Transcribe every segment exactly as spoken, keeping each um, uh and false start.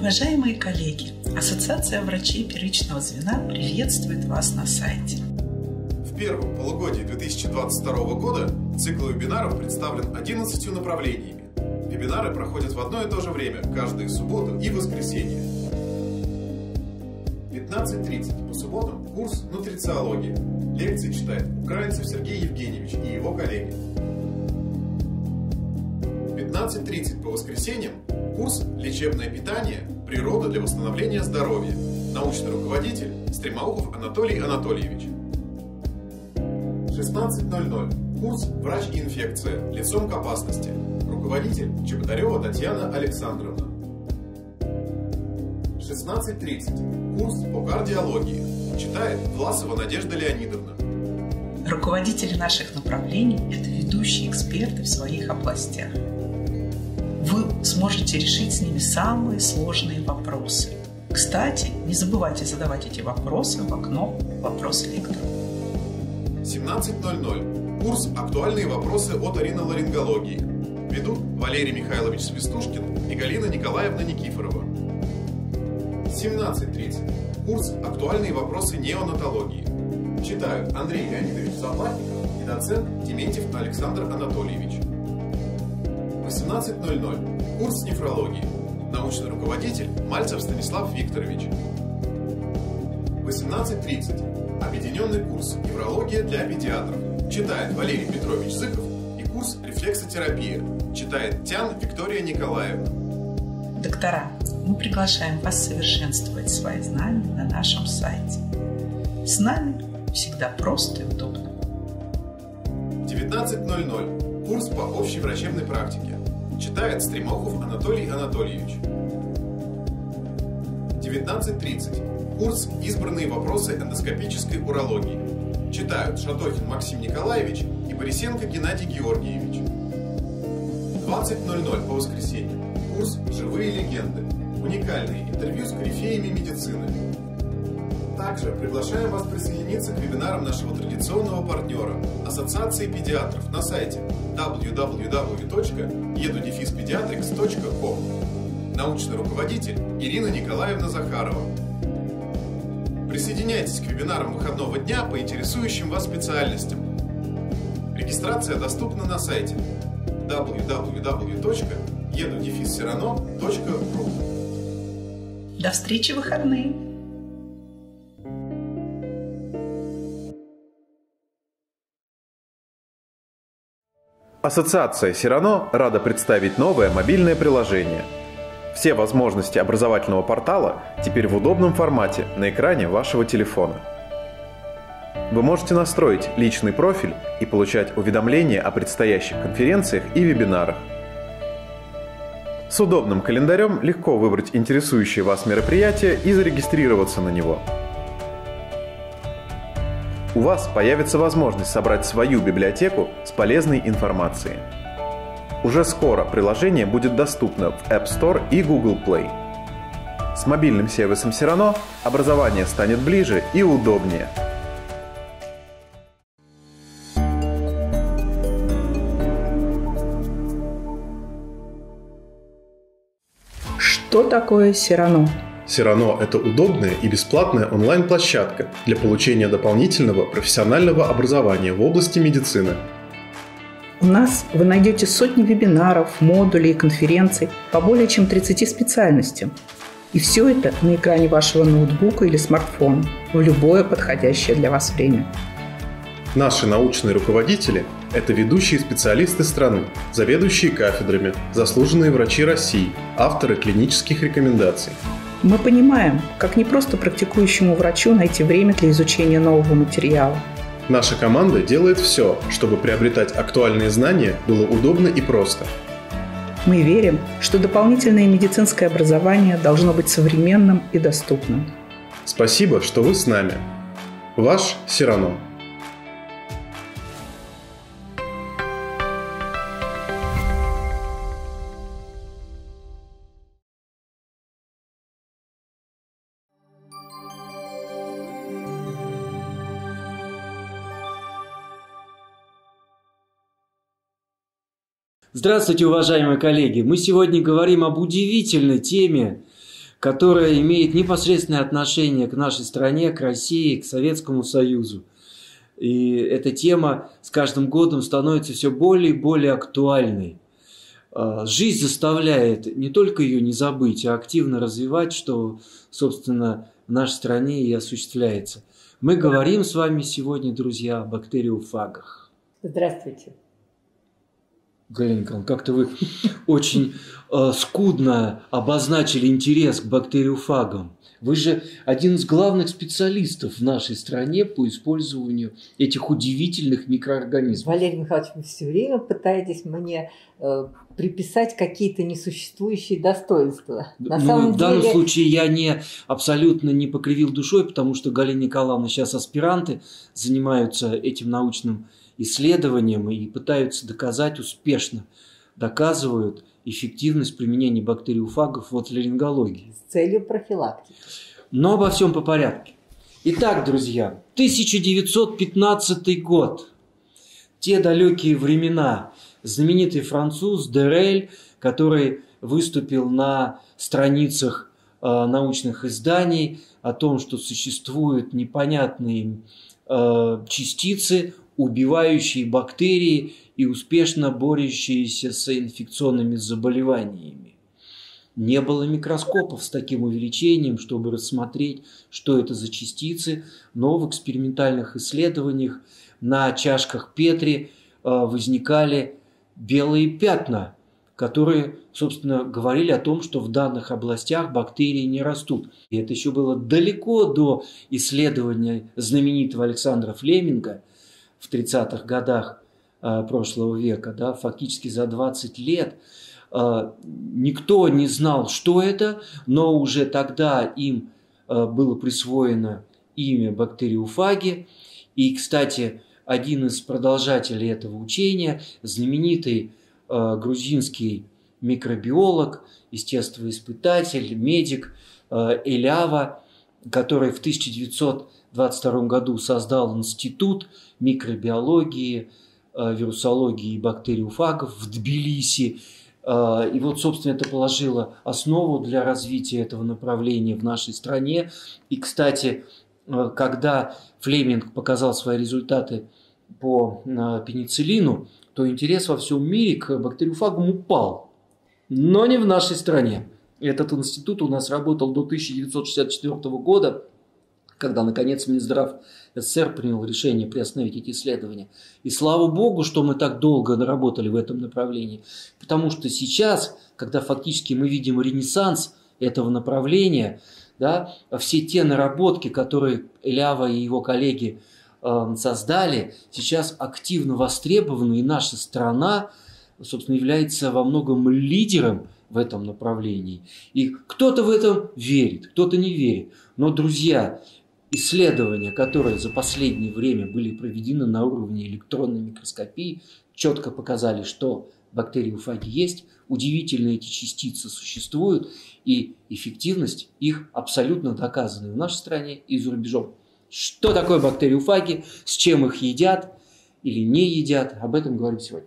Уважаемые коллеги, Ассоциация врачей первичного звена приветствует вас на сайте. В первом полугодии две тысячи двадцать второго года цикл вебинаров представлен одиннадцатью направлениями. Вебинары проходят в одно и то же время, каждую субботу и воскресенье. В пятнадцать тридцать по субботам курс нутрициологии. Лекции читает Украинцев Сергей Евгеньевич и его коллеги. В пятнадцать тридцать по воскресеньям курс «Лечебное питание. Природа для восстановления здоровья». Научный руководитель Стремоухов Анатолий Анатольевич. В шестнадцать ноль ноль курс «Врач и инфекция. Лицом к опасности». Руководитель Чеботарева Татьяна Александровна. В шестнадцать тридцать курс по кардиологии. Читает Власова Надежда Леонидовна. Руководители наших направлений – это ведущие эксперты в своих областях. Вы сможете решить с ними самые сложные вопросы. Кстати, не забывайте задавать эти вопросы в окно «Вопросы лектора». В семнадцать ноль ноль курс «Актуальные вопросы от ориноларингологии». Ведут Валерий Михайлович Свистушкин и Галина Николаевна Никифорова. В семнадцать тридцать курс «Актуальные вопросы неонатологии». Читают Андрей Леонидович Заплатников и доцент Дементьев Александр Анатольевич. В восемнадцать ноль ноль курс нефрологии. Научный руководитель Мальцев Станислав Викторович. В восемнадцать тридцать объединенный курс «Неврология для педиатров». Читает Валерий Петрович Зыков и курс «Рефлексотерапия». Читает Тян Виктория Николаевна. Доктора, мы приглашаем вас совершенствовать свои знания на нашем сайте. С нами всегда просто и удобно. В девятнадцать ноль ноль курс по общей врачебной практике. Читает Стремоухов Анатолий Анатольевич. В девятнадцать тридцать курс «Избранные вопросы эндоскопической урологии». Читают Шатохин Максим Николаевич и Борисенко Геннадий Георгиевич. В двадцать ноль ноль по воскресеньям курс «Живые легенды». Уникальные интервью с корифеями медицины. Также приглашаем вас присоединиться к вебинарам нашего традиционного партнера Ассоциации педиатров на сайте дабл ю дабл ю дабл ю точка edu dash pediatrics точка com. Научный руководитель Ирина Николаевна Захарова. Присоединяйтесь к вебинарам выходного дня по интересующим вас специальностям. Регистрация доступна на сайте дабл ю дабл ю дабл ю точка edu dash serano точка ру. До встречи в выходные! Ассоциация Сирано рада представить новое мобильное приложение. Все возможности образовательного портала теперь в удобном формате на экране вашего телефона. Вы можете настроить личный профиль и получать уведомления о предстоящих конференциях и вебинарах. С удобным календарем легко выбрать интересующее вас мероприятие и зарегистрироваться на него. У вас появится возможность собрать свою библиотеку с полезной информацией. Уже скоро приложение будет доступно в App Store и Google Play. С мобильным сервисом Сирано образование станет ближе и удобнее. Что такое Сирано? Сирано – это удобная и бесплатная онлайн-площадка для получения дополнительного профессионального образования в области медицины. У нас вы найдете сотни вебинаров, модулей и конференций по более чем тридцати специальностям. И все это на экране вашего ноутбука или смартфона в любое подходящее для вас время. Наши научные руководители – это ведущие специалисты страны, заведующие кафедрами, заслуженные врачи России, авторы клинических рекомендаций. Мы понимаем, как непросто практикующему врачу найти время для изучения нового материала. Наша команда делает все, чтобы приобретать актуальные знания было удобно и просто. Мы верим, что дополнительное медицинское образование должно быть современным и доступным. Спасибо, что вы с нами. Ваш Сирано. Здравствуйте, уважаемые коллеги! Мы сегодня говорим об удивительной теме, которая имеет непосредственное отношение к нашей стране, к России, к Советскому Союзу. И эта тема с каждым годом становится все более и более актуальной. Жизнь заставляет не только ее не забыть, а активно развивать, что, собственно, в нашей стране и осуществляется. Мы говорим с вами сегодня, друзья, о бактериофагах. Здравствуйте. Галина Николаевна, как-то вы очень э, скудно обозначили интерес к бактериофагам. Вы же один из главных специалистов в нашей стране по использованию этих удивительных микроорганизмов. Валерий Михайлович, вы все время пытаетесь мне э, приписать какие-то несуществующие достоинства. На ну, самом в данном деле... случае я не, абсолютно не покривил душой, потому что Галина Николаевна сейчас аспиранты занимаются этим научным исследованием и пытаются доказать успешно, доказывают эффективность применения бактериофагов в отоларингологии. С целью профилактики. Но обо всем по порядку. Итак, друзья, тысяча девятьсот пятнадцатый год. Те далекие времена. Знаменитый француз Дерель, который выступил на страницах э, научных изданий о том, что существуют непонятные э, частицы, убивающие бактерии и успешно борющиеся с инфекционными заболеваниями. Не было микроскопов с таким увеличением, чтобы рассмотреть, что это за частицы, но в экспериментальных исследованиях на чашках Петри возникали белые пятна, которые, собственно, говорили о том, что в данных областях бактерии не растут. И это еще было далеко до исследования знаменитого Александра Флеминга в тридцатых годах прошлого века, да, фактически за двадцать лет. Никто не знал, что это, но уже тогда им было присвоено имя бактериофаги. И, кстати, один из продолжателей этого учения, знаменитый грузинский микробиолог, естествоиспытатель, медик Элява, который в тысяча девятьсот двадцать втором году создал институт микробиологии, вирусологии и бактериофагов в Тбилиси. И вот, собственно, это положило основу для развития этого направления в нашей стране. И, кстати, когда Флеминг показал свои результаты по пенициллину, то интерес во всем мире к бактериофагам упал. Но не в нашей стране. Этот институт у нас работал до тысяча девятьсот шестьдесят четвёртого года, когда, наконец, Минздрав СССР принял решение приостановить эти исследования. И слава богу, что мы так долго работали в этом направлении. Потому что сейчас, когда фактически мы видим ренессанс этого направления, да, все те наработки, которые Элява и его коллеги э, создали, сейчас активно востребованы, и наша страна, собственно, является во многом лидером в этом направлении. И кто-то в этом верит, кто-то не верит. Но, друзья, исследования, которые за последнее время были проведены на уровне электронной микроскопии, четко показали, что бактериофаги есть, удивительно эти частицы существуют, и эффективность их абсолютно доказана и в нашей стране, и за рубежом. Что такое бактериофаги, с чем их едят или не едят, об этом говорим сегодня.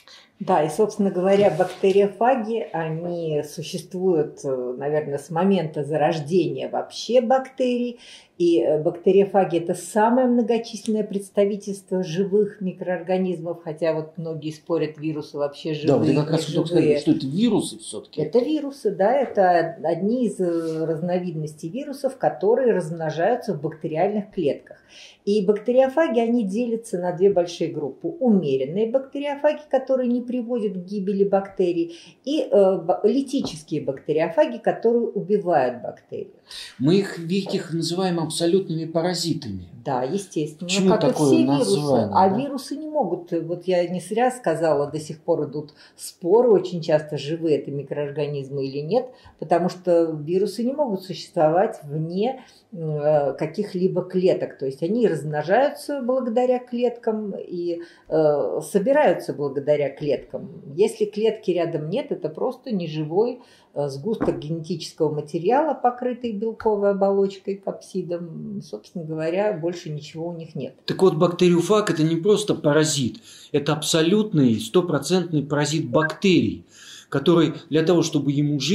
Да, и, собственно говоря, бактериофаги, они существуют, наверное, с момента зарождения вообще бактерий. И бактериофаги – это самое многочисленное представительство живых микроорганизмов, хотя вот многие спорят, вирусы вообще живые. Да, вот я как раз хотел сказать, что это вирусы все-таки. Это вирусы, да, это одни из разновидностей вирусов, которые размножаются в бактериальных клетках. И бактериофаги, они делятся на две большие группы. Умеренные бактериофаги, которые не приводят к гибели бактерий, и э, литические бактериофаги, которые убивают бактерии. Мы их, ведь их называем абсолютными паразитами. Да, естественно. Почему как такое и все название, вирусы. А да? вирусы не могут. Вот я не зря сказала, до сих пор идут споры, очень часто живые это микроорганизмы или нет, потому что вирусы не могут существовать вне э, каких-либо клеток. То есть они размножаются благодаря клеткам и э, собираются благодаря клеткам. Если клетки рядом нет, это просто неживой э, сгусток генетического материала, покрытый белковой оболочкой, капсидом. Собственно говоря, больше ничего у них нет. Так вот, бактериофаг – это не просто паразит, это абсолютный стопроцентный паразит бактерий, который для того, чтобы ему жить,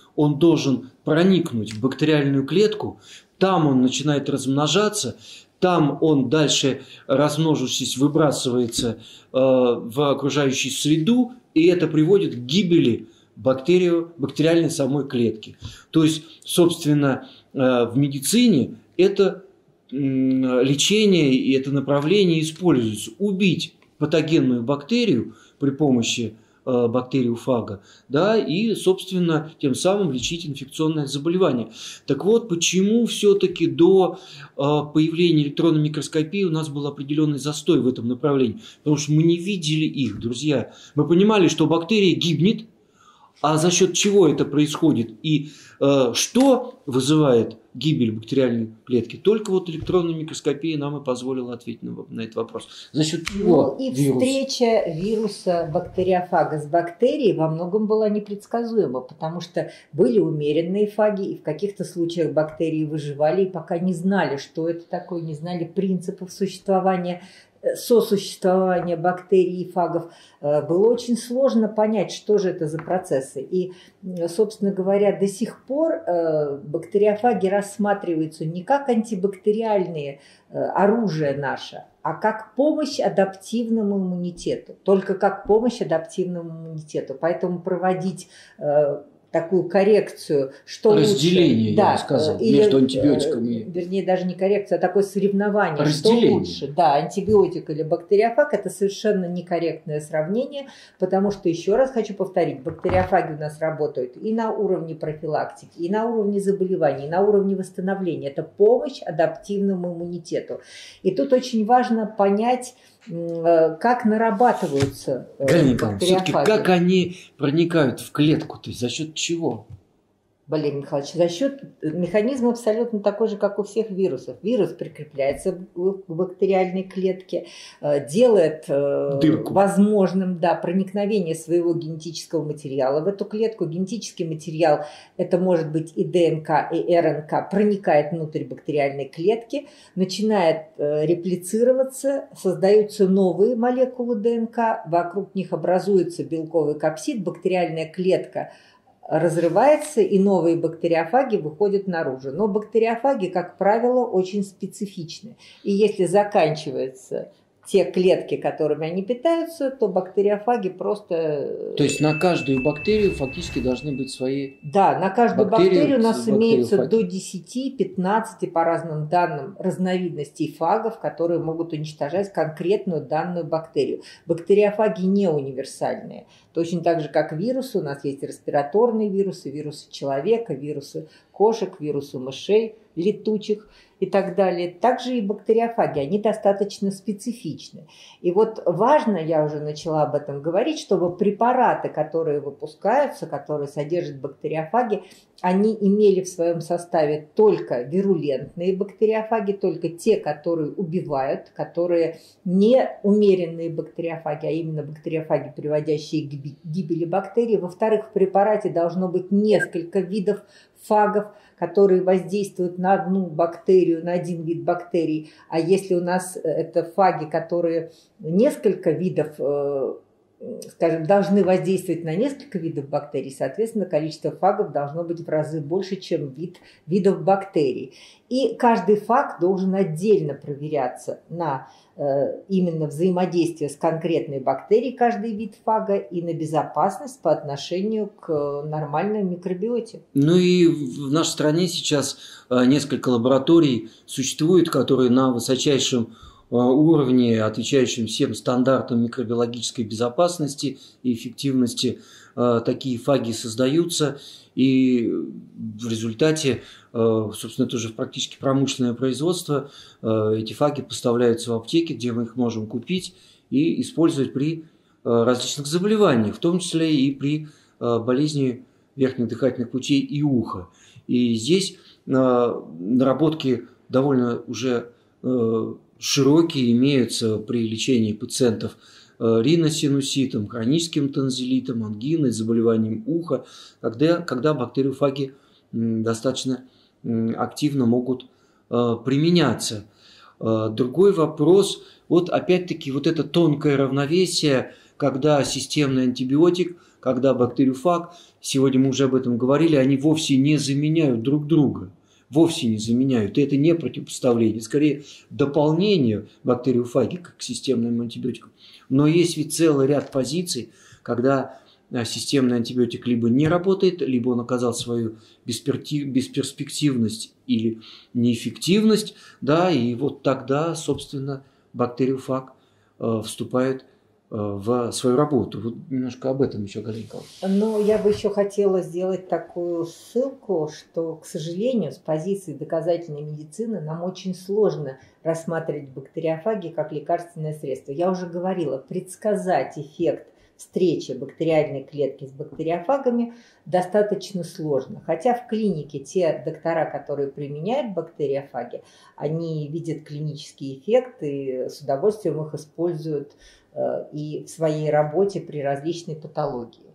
он должен проникнуть в бактериальную клетку, там он начинает размножаться, там он дальше, размножившись, выбрасывается э, в окружающую среду, и это приводит к гибели бактерию, бактериальной самой клетки. То есть, собственно, э, в медицине это э, лечение и это направление используется. Убить патогенную бактерию при помощи э, бактериофага, да, и, собственно, тем самым лечить инфекционное заболевание. Так вот, почему все-таки до э, появления электронной микроскопии у нас был определенный застой в этом направлении? Потому что мы не видели их, друзья. Мы понимали, что бактерия гибнет, а за счет чего это происходит и э, что вызывает гибель бактериальной клетки, только вот электронная микроскопия нам и позволила ответить на, на этот вопрос. За счет чего? Ну и вирус? Встреча вируса бактериофага с бактерией во многом была непредсказуема, потому что были умеренные фаги, и в каких-то случаях бактерии выживали, и пока не знали, что это такое, не знали принципов существования, сосуществования бактерий и фагов, было очень сложно понять, что же это за процессы. И, собственно говоря, до сих пор бактериофаги рассматриваются не как антибактериальные оружие наше, а как помощь адаптивному иммунитету. Только как помощь адаптивному иммунитету. Поэтому проводить такую коррекцию, что разделение, лучше, я да, бы сказал, или, между антибиотиками. Вернее, даже не коррекция, а такое соревнование, Разделение. что лучше. Да, антибиотик или бактериофаг – это совершенно некорректное сравнение, потому что, еще раз хочу повторить, бактериофаги у нас работают и на уровне профилактики, и на уровне заболеваний, и на уровне восстановления. Это помощь адаптивному иммунитету. И тут очень важно понять, как нарабатываются Галина Николаевна, бактериофаги. все-таки как они проникают в клетку, то есть за счет чего? Валерий Михайлович, за счет механизма абсолютно такой же, как у всех вирусов. Вирус прикрепляется к бактериальной клетке, делает Дырку. возможным, да, проникновение своего генетического материала в эту клетку. Генетический материал, это может быть и ДНК, и РНК, проникает внутрь бактериальной клетки, начинает реплицироваться, создаются новые молекулы ДНК, вокруг них образуется белковый капсид, бактериальная клетка разрывается, и новые бактериофаги выходят наружу. Но бактериофаги, как правило, очень специфичны. И если заканчиваются те клетки, которыми они питаются, то бактериофаги просто... То есть на каждую бактерию фактически должны быть свои... Да, на каждую бактерии, бактерию у нас имеется бактериофаги. до десяти-пятнадцати, по разным данным, разновидностей фагов, которые могут уничтожать конкретную данную бактерию. Бактериофаги не универсальные. Точно так же, как вирусы, у нас есть респираторные вирусы, вирусы человека, вирусы кошек, вирусы мышей, летучих и так далее. Также и бактериофаги, они достаточно специфичны. И вот важно, я уже начала об этом говорить, чтобы препараты, которые выпускаются, которые содержат бактериофаги, они имели в своем составе только вирулентные бактериофаги, только те, которые убивают, которые не умеренные бактериофаги, а именно бактериофаги, приводящие к гибели бактерий. Во-вторых, в препарате должно быть несколько видов фагов, которые воздействуют на одну бактерию, на один вид бактерий. А если у нас это фаги, которые несколько видов, скажем, должны воздействовать на несколько видов бактерий, соответственно, количество фагов должно быть в разы больше, чем вид, видов бактерий. И каждый фаг должен отдельно проверяться на э, именно взаимодействие с конкретной бактерией, каждый вид фага, и на безопасность по отношению к нормальной микробиоте. Ну и в нашей стране сейчас несколько лабораторий существует, которые на высочайшем уровне, отвечающем всем стандартам микробиологической безопасности и эффективности, такие фаги создаются, и в результате, собственно, это уже практически промышленное производство, эти фаги поставляются в аптеки, где мы их можем купить и использовать при различных заболеваниях, в том числе и при болезни верхних дыхательных путей и уха. И здесь наработки довольно уже широкие имеются при лечении пациентов риносинуситом, хроническим танзелитом, ангиной, заболеванием уха, когда, когда бактериофаги достаточно активно могут применяться. Другой вопрос, вот опять-таки вот это тонкое равновесие, когда системный антибиотик, когда бактериофаг, сегодня мы уже об этом говорили, они вовсе не заменяют друг друга. Вовсе не заменяют. И это не противопоставление, скорее дополнение бактериофаги к системным антибиотикам. Но есть ведь целый ряд позиций, когда системный антибиотик либо не работает, либо он оказал свою бесперспективность или неэффективность, да, и вот тогда, собственно, бактериофаг э, вступает в свою работу. Вот немножко об этом еще, Галина Николаевна. Ну, я бы еще хотела сделать такую ссылку, что, к сожалению, с позиции доказательной медицины нам очень сложно рассматривать бактериофаги как лекарственное средство. Я уже говорила, предсказать эффект встречи бактериальной клетки с бактериофагами достаточно сложно. Хотя в клинике те доктора, которые применяют бактериофаги, они видят клинический эффект и с удовольствием их используют и в своей работе при различной патологии.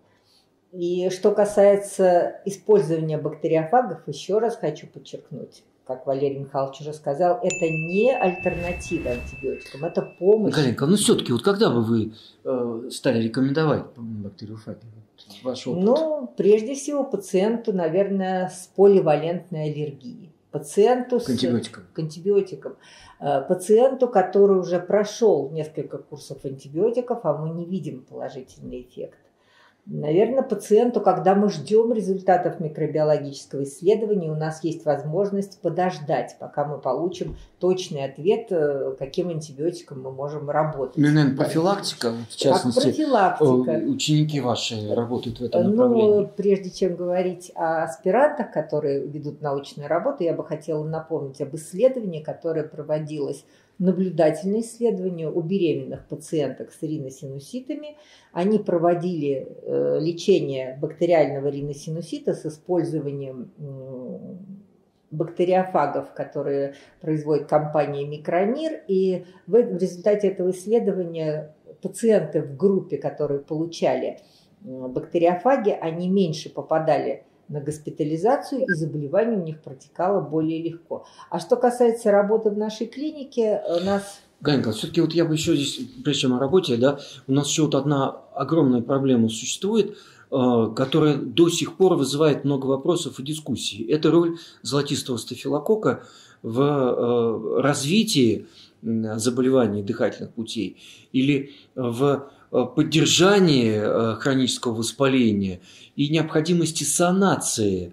И что касается использования бактериофагов, еще раз хочу подчеркнуть, как Валерий Михайлович уже сказал, это не альтернатива антибиотикам, это помощь. Галинка, ну все-таки, вот когда бы вы э, стали рекомендовать бактериофаги? Вот, ваш опыт. Ну, прежде всего, пациенту, наверное, с поливалентной аллергией. Пациенту к антибиотикам. С, к антибиотикам. Пациенту, который уже прошел несколько курсов антибиотиков, а мы не видим положительный эффект. Наверное, пациенту, когда мы ждем результатов микробиологического исследования, у нас есть возможность подождать, пока мы получим точный ответ, каким антибиотиком мы можем работать. Ну, наверное, профилактика, в частности, как профилактика. Ученики ваши работают в этом направлении. Ну, прежде чем говорить о аспирантах, которые ведут научную работу, я бы хотела напомнить об исследовании, которое проводилось, наблюдательное исследование у беременных пациенток с риносинуситами. Они проводили э, лечение бактериального риносинусита с использованием э, бактериофагов, которые производит компания Микромир. И в, в результате этого исследования пациенты в группе, которые получали э, бактериофаги, они меньше попадали на госпитализацию, и заболевание у них протекало более легко. А что касается работы в нашей клинике, у нас... Галинка, все-таки вот я бы еще здесь, прежде чем о работе, да, у нас еще вот одна огромная проблема существует, которая до сих пор вызывает много вопросов и дискуссий. Это роль золотистого стафилококка в развитии заболеваний дыхательных путей или в поддержании хронического воспаления и необходимости санации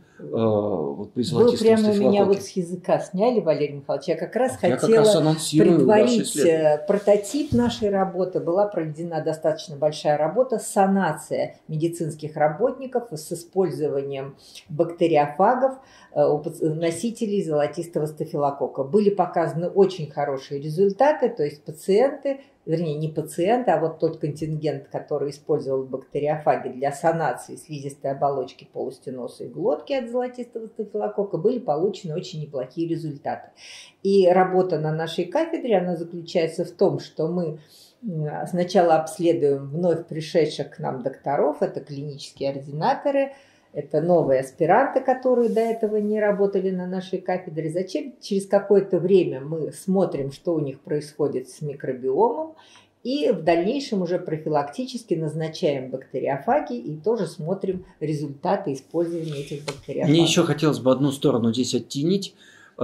вот, при Вы прямо у меня вот с языка сняли, Валерий Михайлович. Я как раз я хотела как раз предварить прототип нашей работы. Была проведена достаточно большая работа санация медицинских работников с использованием бактериофагов у носителей золотистого стафилококка. Были показаны очень хорошие результаты, то есть пациенты, вернее не пациенты, а вот тот контингент, который использовал бактериофаги для санации слизистой оболочки полости носа и глотки от золотистого стафилококка, были получены очень неплохие результаты. И работа на нашей кафедре, она заключается в том, что мы сначала обследуем вновь пришедших к нам докторов, это клинические ординаторы, это новые аспиранты, которые до этого не работали на нашей кафедре. Затем через какое-то время мы смотрим, что у них происходит с микробиомом, и в дальнейшем уже профилактически назначаем бактериофаги и тоже смотрим результаты использования этих бактериофагов. Мне еще хотелось бы одну сторону здесь оттенить.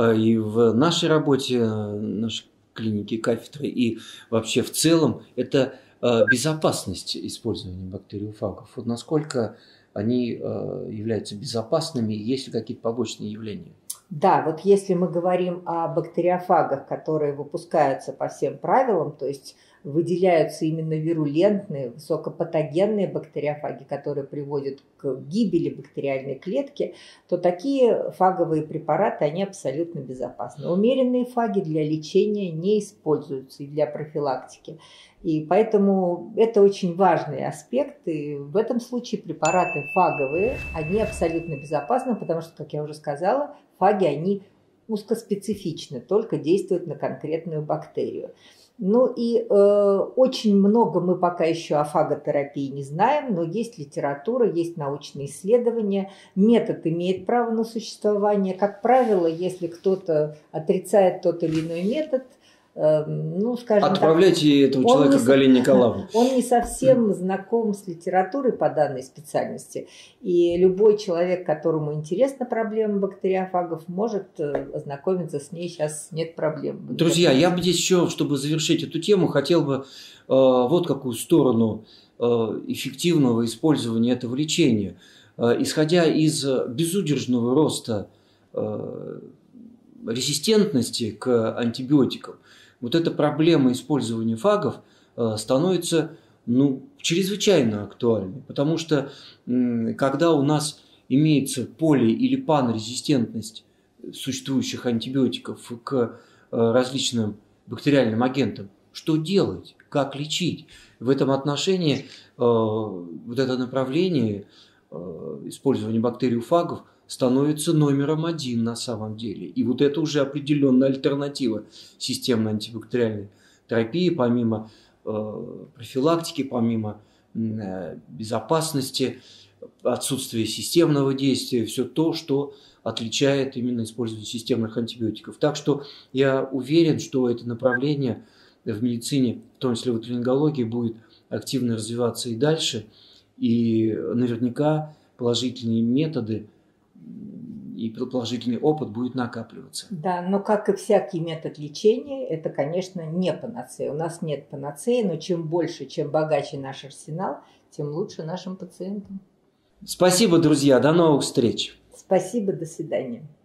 И в нашей работе, нашей клинике, кафедры, и вообще в целом, это безопасность использования бактериофагов. Вот насколько они являются безопасными, есть ли какие-то побочные явления? Да, вот если мы говорим о бактериофагах, которые выпускаются по всем правилам, то есть выделяются именно вирулентные, высокопатогенные бактериофаги, которые приводят к гибели бактериальной клетки, то такие фаговые препараты, они абсолютно безопасны. Умеренные фаги для лечения не используются и для профилактики. И поэтому это очень важный аспект. И в этом случае препараты фаговые, они абсолютно безопасны, потому что, как я уже сказала, фаги, они узкоспецифичны, только действуют на конкретную бактерию. Ну и э, очень много мы пока еще о фаготерапии не знаем, но есть литература, есть научные исследования. Метод имеет право на существование. Как правило, если кто-то отрицает тот или иной метод, ну, скажем Отправляйте так, этого человека к Галине Николаевне. Он не совсем знаком с литературой по данной специальности. И любой человек, которому интересна проблема бактериофагов, может ознакомиться с ней. Сейчас нет проблем. Друзья, я бы здесь еще, чтобы завершить эту тему, хотел бы э, вот какую сторону э, эффективного использования этого лечения. Э, исходя из безудержного роста э, резистентности к антибиотикам, вот эта проблема использования фагов э, становится ну, чрезвычайно актуальной, потому что э, когда у нас имеется поли- или панрезистентность существующих антибиотиков к э, различным бактериальным агентам, что делать, как лечить? В этом отношении э, вот это направление э, использования бактериофагов становится номером один на самом деле. И вот это уже определенная альтернатива системной антибактериальной терапии, помимо э, профилактики, помимо э, безопасности, отсутствия системного действия, все то, что отличает именно использование системных антибиотиков. Так что я уверен, что это направление в медицине, в том числе в отолингологии, будет активно развиваться и дальше. И наверняка положительные методы и положительный опыт будет накапливаться. Да, но как и всякий метод лечения, это, конечно, не панацея. У нас нет панацеи, но чем больше, чем богаче наш арсенал, тем лучше нашим пациентам. Спасибо, друзья. До новых встреч. Спасибо, до свидания.